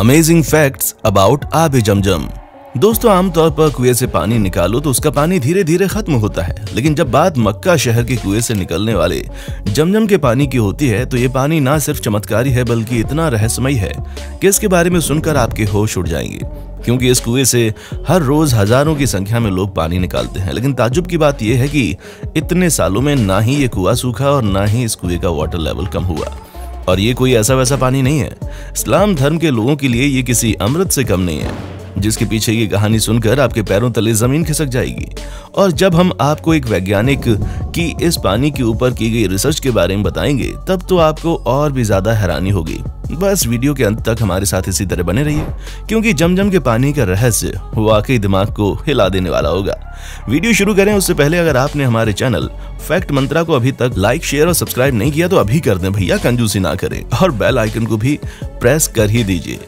Amazing facts about आबे जमजम। दोस्तों, आमतौर पर कुएं से पानी निकालो तो उसका पानी धीरे धीरे खत्म होता है, लेकिन जब बात मक्का शहर के कुएं से निकलने वाले जमजम के पानी की होती है तो ये पानी ना सिर्फ चमत्कारी है बल्कि इतना रहस्यमयी है कि इसके बारे में सुनकर आपके होश उड़ जाएंगे। क्योंकि इस कुएं से हर रोज हजारों की संख्या में लोग पानी निकालते हैं, लेकिन ताज्जुब की बात यह है कि इतने सालों में ना ही ये कुआं सूखा और ना ही इस कुएं का वाटर लेवल कम हुआ। और ये कोई ऐसा वैसा पानी नहीं है। इस्लाम धर्म के लोगों के लिए ये किसी अमृत से कम नहीं है, जिसके पीछे ये कहानी सुनकर आपके पैरों तले जमीन खिसक जाएगी। और जब हम आपको एक वैज्ञानिक की इस पानी के ऊपर की गई रिसर्च के बारे में बताएंगे, तब तो आपको और भी ज्यादा हैरानी होगी। बस वीडियो के अंत तक हमारे साथ इसी तरह बने रहिए, क्योंकि जमजम के पानी का रहस्य वाकई दिमाग को हिला देने वाला होगा। वीडियो शुरू करें उससे पहले अगर आपने हमारे चैनल फैक्ट मंत्रा को अभी तक लाइक, शेयर और सब्सक्राइब नहीं किया तो अभी कर दें भैया, कंजूसी ना करें, और बेल आइकन को भी प्रेस कर ही दीजिए।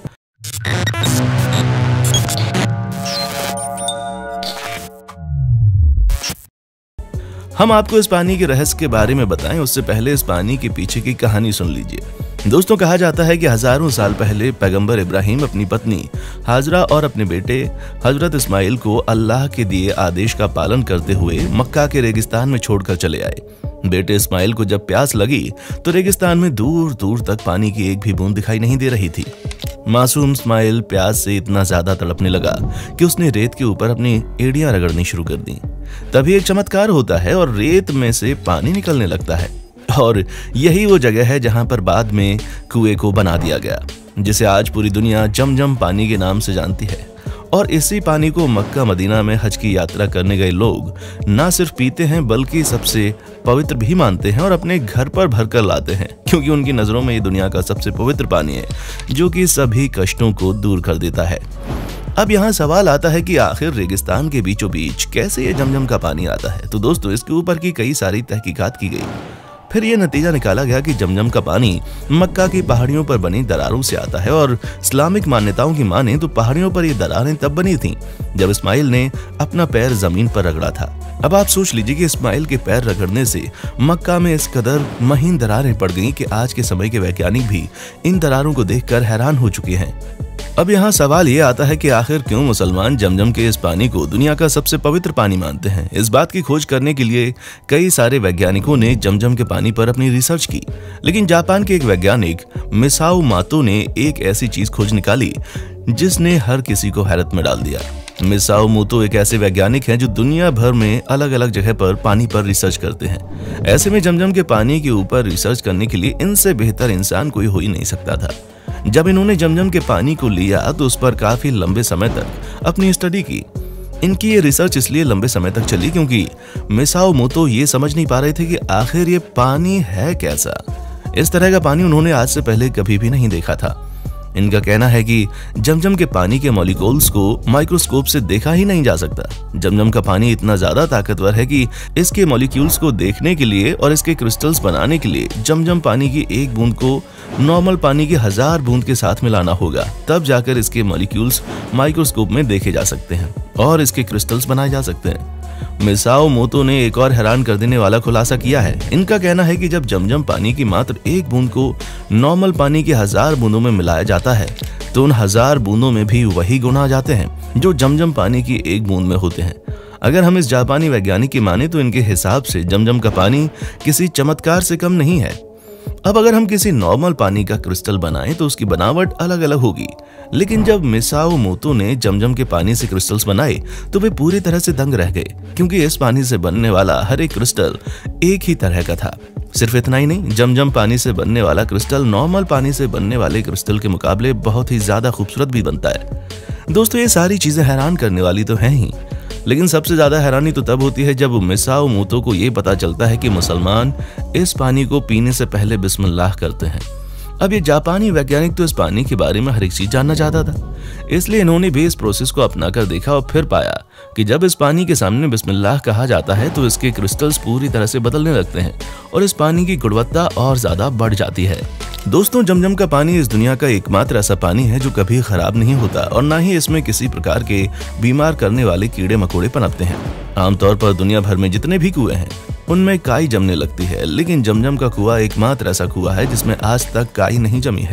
हम आपको इस पानी के रहस्य के बारे में बताएं उससे पहले इस पानी के पीछे की कहानी सुन लीजिए। दोस्तों, कहा जाता है कि हजारों साल पहले पैगंबर इब्राहिम अपनी पत्नी हाजरा और अपने बेटे हजरत इस्माइल को अल्लाह के दिए आदेश का पालन करते हुए मक्का के रेगिस्तान में छोड़कर चले आए। बेटे इस्माइल को जब प्यास लगी तो रेगिस्तान में दूर दूर तक पानी की एक भी बूंद दिखाई नहीं दे रही थी। मासूम इस्माइल प्यास से इतना ज्यादा तड़पने लगा कि उसने रेत के ऊपर अपनी एड़ियां रगड़नी शुरू कर दी। तभी एक चमत्कार होता है और रेत में से पानी निकलने लगता है, और यही वो जगह है जहां पर बाद में कुएं को बना दिया गया, जिसे आज पूरी दुनिया जमजम पानी के नाम से जानती है। और इसी पानी को मक्का मदीना में हज की यात्रा करने गए लोग ना सिर्फ पीते हैं बल्कि सबसे पवित्र भी मानते हैं और अपने घर पर भरकर लाते हैं, क्योंकि उनकी नजरों में ये दुनिया का सबसे पवित्र पानी है जो कि सभी कष्टों को दूर कर देता है। अब यहाँ सवाल आता है कि आखिर रेगिस्तान के बीचों बीच कैसे ये जमजम का पानी आता है। तो दोस्तों, इसके ऊपर की कई सारी तहकीकात की गई। फिर यह नतीजा निकाला गया कि जमजम का पानी मक्का की पहाड़ियों पर बनी दरारों से आता है, और इस्लामिक मान्यताओं की माने तो पहाड़ियों पर ये दरारें तब बनी थीं जब इस्माइल ने अपना पैर जमीन पर रगड़ा था। अब आप सोच लीजिए कि इस्माइल के पैर रगड़ने से मक्का में इस कदर महीन दरारें पड़ गईं कि आज के समय के वैज्ञानिक भी इन दरारों को देखकर हैरान हो चुके हैं। अब यहाँ सवाल ये आता है कि आखिर क्यों मुसलमान जमजम के इस पानी को दुनिया का सबसे पवित्र पानी मानते हैं। इस बात की खोज करने के लिए कई सारे वैज्ञानिकों ने जमजम के पानी पर अपनी रिसर्च की, लेकिन जापान के एक वैज्ञानिक मिसाओ मोतो ने एक ऐसी चीज खोज निकाली जिसने हर किसी को हैरत में डाल दिया। मिसाओ मोतो एक ऐसे वैज्ञानिक हैं जो दुनिया भर में अलग अलग जगह पर पानी पर रिसर्च करते हैं। ऐसे में जमजम के पानी के ऊपर रिसर्च करने के लिए इनसे बेहतर इंसान कोई हो ही नहीं सकता था। जब इन्होंने जमजम के पानी को लिया तो उस पर काफी लंबे समय तक अपनी स्टडी की। इनकी ये रिसर्च इसलिए लंबे समय तक चली क्योंकि मिसाओ मोतो ये समझ नहीं पा रहे थे कि आखिर ये पानी है कैसा। इस तरह का पानी उन्होंने आज से पहले कभी भी नहीं देखा था। इनका कहना है कि जमजम के पानी के मॉलिक्यूल्स को माइक्रोस्कोप से देखा ही नहीं जा सकता। जमजम का पानी इतना ज्यादा ताकतवर है कि इसके मॉलिक्यूल्स को देखने के लिए और इसके क्रिस्टल्स बनाने के लिए जमजम पानी की एक बूंद को नॉर्मल पानी की 1000 बूंद के साथ मिलाना होगा, तब जाकर इसके मॉलिक्यूल्स माइक्रोस्कोप में देखे जा सकते हैं और इसके क्रिस्टल्स बनाए जा सकते हैं। मिसाओ मोतो ने एक और हैरान कर देने वाला खुलासा किया है। इनका कहना है कि जब जमजम पानी की मात्र एक बूंद को नॉर्मल पानी की 1000 बूंदों में मिलाया जाता है तो उन 1000 बूंदों में भी वही गुण आ जाते हैं जो जमजम पानी की एक बूंद में होते हैं। अगर हम इस जापानी वैज्ञानिक की माने तो इनके हिसाब से जमजम का पानी किसी चमत्कार से कम नहीं है। अब अगर हम किसी नॉर्मल पानी का क्रिस्टल बनाएं तो उसकी बनावट अलग अलग होगी, लेकिन जब मिसाओ मोतो ने जमजम के पानी से क्रिस्टल्स बनाए तो वे पूरी तरह से दंग रह गए, क्योंकि इस पानी से बनने वाला हर एक क्रिस्टल एक ही तरह का था। सिर्फ इतना ही नहीं, जमजम पानी से बनने वाला क्रिस्टल नॉर्मल पानी से बनने वाले क्रिस्टल के मुकाबले बहुत ही ज्यादा खूबसूरत भी बनता है। दोस्तों, ये सारी चीजें हैरान करने वाली तो हैं ही, लेकिन सबसे ज्यादा हैरानी तो तब होती है जब मिसाओ मोतो को ये पता चलता है कि मुसलमान इस पानी को पीने से पहले बिस्मिल्लाह करते हैं। अब ये जापानी वैज्ञानिक तो इस पानी के बारे में हर एक चीज जानना चाहता था, इसलिए इन्होंने भी इस प्रोसेस को अपना कर देखा और फिर पाया कि जब इस पानी के सामने बिस्मिल्लाह कहा जाता है तो इसके क्रिस्टल्स पूरी तरह से बदलने लगते हैं और इस पानी की गुणवत्ता और ज्यादा बढ़ जाती है। दोस्तों, जमजम का पानी इस दुनिया का एकमात्र ऐसा पानी है जो कभी खराब नहीं होता और ना ही इसमें किसी प्रकार के बीमार करने वाले कीड़े मकोड़े पनपते हैं। आमतौर पर दुनिया भर में जितने भी कुएं हैं उनमें काई जमने लगती है, लेकिन जमजम का कुआं एकमात्र ऐसा कुआं है जिसमें आज तक काई नहीं जमी है।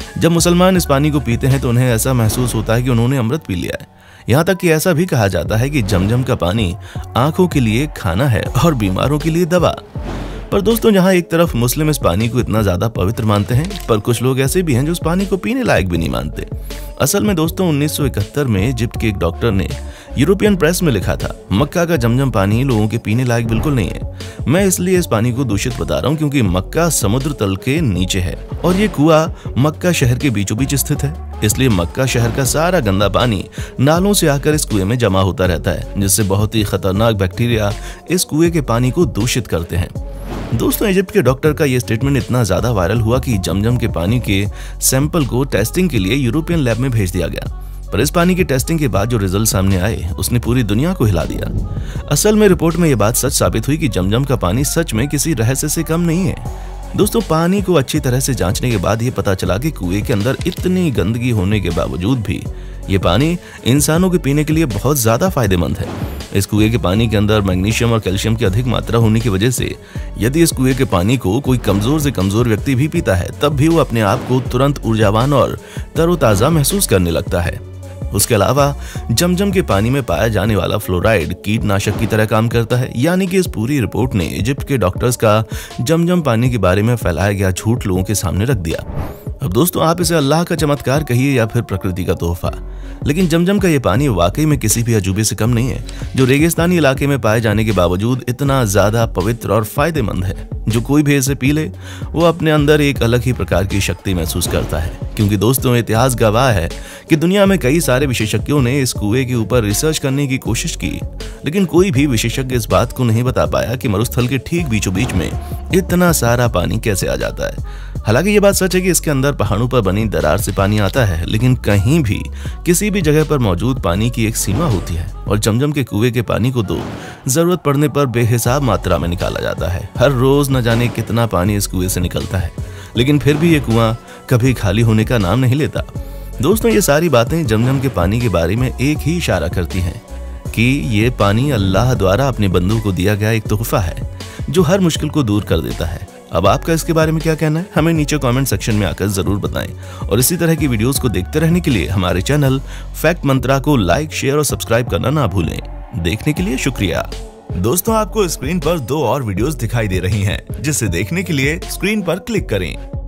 जब मुसलमान इस पानी को पीते हैं तो उन्हें ऐसा महसूस होता है कि उन्होंने अमृत पी लिया है। यहाँ तक कि ऐसा भी कहा जाता है कि जमजम का पानी आंखों के लिए खाना है और बीमारों के लिए दवा। पर दोस्तों, जहाँ एक तरफ मुस्लिम इस पानी को इतना ज्यादा पवित्र मानते हैं, पर कुछ लोग ऐसे भी हैं जो इस पानी को पीने लायक भी नहीं मानते। असल में दोस्तों, 1971 में इजिप्ट के एक डॉक्टर ने यूरोपियन प्रेस में लिखा था, मक्का का जमजम पानी लोगों के पीने लायक बिल्कुल नहीं है। मैं इसलिए इस पानी को दूषित बता रहा हूँ क्योंकि मक्का समुद्र तल के नीचे है और ये कुआं मक्का शहर के बीचों बीच स्थित है। इसलिए मक्का शहर का सारा गंदा पानी नालों से आकर इस कुएं में जमा होता रहता है, जिससे बहुत ही खतरनाक बैक्टीरिया इस कुएं के पानी को दूषित करते हैं। दोस्तों, इजिप्ट के डॉक्टर का यह स्टेटमेंट इतना ज्यादा वायरल हुआ कि जमजम के पानी के सैंपल को टेस्टिंग के लिए यूरोपियन लैब में भेज दिया गया। पर इस पानी की टेस्टिंग के बाद जो रिजल्ट सामने आए, उसने पूरी दुनिया को हिला दिया। असल में रिपोर्ट में यह बात सच साबित हुई कि जमजम का पानी सच में किसी रहस्य से कम नहीं है। दोस्तों, पानी को अच्छी तरह से जांचने के बाद ये पता चला कि कुएं के अंदर इतनी गंदगी होने के बावजूद भी ये पानी इंसानों के पीने के लिए बहुत ज्यादा फायदेमंद है। इस कुएं के पानी के अंदर मैग्नीशियम और कैल्शियम की अधिक मात्रा होने की वजह से यदि इस कुएं के पानी को कोई कमजोर से कमजोर व्यक्ति भी पीता है, तब भी वो अपने आप को तुरंत ऊर्जावान और तरोताजा महसूस करने लगता है। उसके अलावा जमजम के पानी में पाया जाने वाला फ्लोराइड कीटनाशक की तरह काम करता है। यानी कि इस पूरी रिपोर्ट ने इजिप्ट के डॉक्टर्स का जमजम पानी के बारे में फैलाया गया झूठ लोगों के सामने रख दिया। अब दोस्तों, आप इसे अल्लाह का चमत्कार कहिए या फिर प्रकृति का तोहफा, लेकिन जमजम का ये पानी वाकई में किसी भी अजूबे से कम नहीं है, जो रेगिस्तानी इलाके में पाए जाने के बावजूद इतना ज्यादा पवित्र और फायदेमंद है। जो कोई भी इसे पी ले, वो अपने अंदर एक अलग ही प्रकार की शक्ति महसूस करता है। क्योंकि दोस्तों, इतिहास गवाह है कि दुनिया में कई सारे विशेषज्ञों ने इस कुएं के ऊपर रिसर्च करने की कोशिश की, लेकिन कोई भी विशेषज्ञ इस बात को नहीं बता पाया कि मरुस्थल के ठीक बीचों बीच में इतना सारा पानी कैसे आ जाता है। हालांकि ये बात सच है कि इसके अंदर पहाड़ों पर बनी दरार से पानी आता है, लेकिन कहीं भी किसी भी जगह पर मौजूद पानी की एक सीमा होती है और जमजम के कुएं के पानी को तो जरूरत पड़ने पर बेहिसाब मात्रा में निकाला जाता है। हर रोज न जाने कितना पानी इस कुएं से निकलता है, लेकिन फिर भी ये कुआं कभी खाली होने का नाम नहीं लेता। दोस्तों, ये सारी बातें जमजम के पानी के बारे में एक ही इशारा करती हैं कि ये पानी अल्लाह द्वारा अपने बंदों को दिया गया एक तोहफा है जो हर मुश्किल को दूर कर देता है। अब आपका इसके बारे में क्या कहना है, हमें नीचे कमेंट सेक्शन में आकर जरूर बताएं। और इसी तरह की वीडियोस को देखते रहने के लिए हमारे चैनल फैक्ट मंत्रा को लाइक, शेयर और सब्सक्राइब करना ना भूलें। देखने के लिए शुक्रिया। दोस्तों, आपको स्क्रीन पर 2 और वीडियोस दिखाई दे रही हैं, जिसे देखने के लिए स्क्रीन पर क्लिक करें।